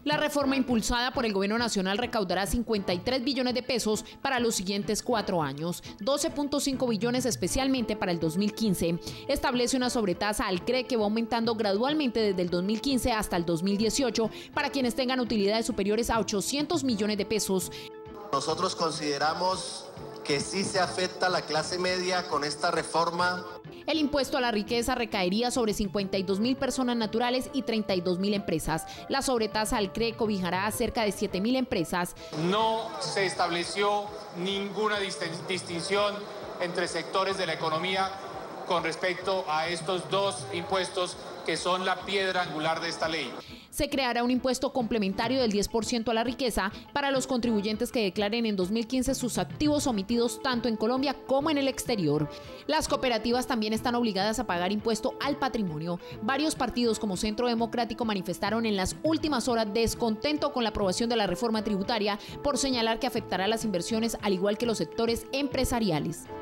La reforma impulsada por el Gobierno Nacional recaudará 53 billones de pesos para los siguientes 4 años, 12.5 billones especialmente para el 2015. Establece una sobretasa al CRE que va aumentando gradualmente desde el 2015 hasta el 2018 para quienes tengan utilidades superiores a 800 millones de pesos. Nosotros consideramos que sí se afecta a la clase media con esta reforma. El impuesto a la riqueza recaería sobre 52.000 personas naturales y 32.000 empresas. La sobretasa al CRE cobijará a cerca de 7.000 empresas. No se estableció ninguna distinción entre sectores de la economía con respecto a estos dos impuestos que son la piedra angular de esta ley. Se creará un impuesto complementario del 10% a la riqueza para los contribuyentes que declaren en 2015 sus activos omitidos tanto en Colombia como en el exterior. Las cooperativas también están obligadas a pagar impuesto al patrimonio. Varios partidos como Centro Democrático manifestaron en las últimas horas descontento con la aprobación de la reforma tributaria por señalar que afectará las inversiones al igual que los sectores empresariales.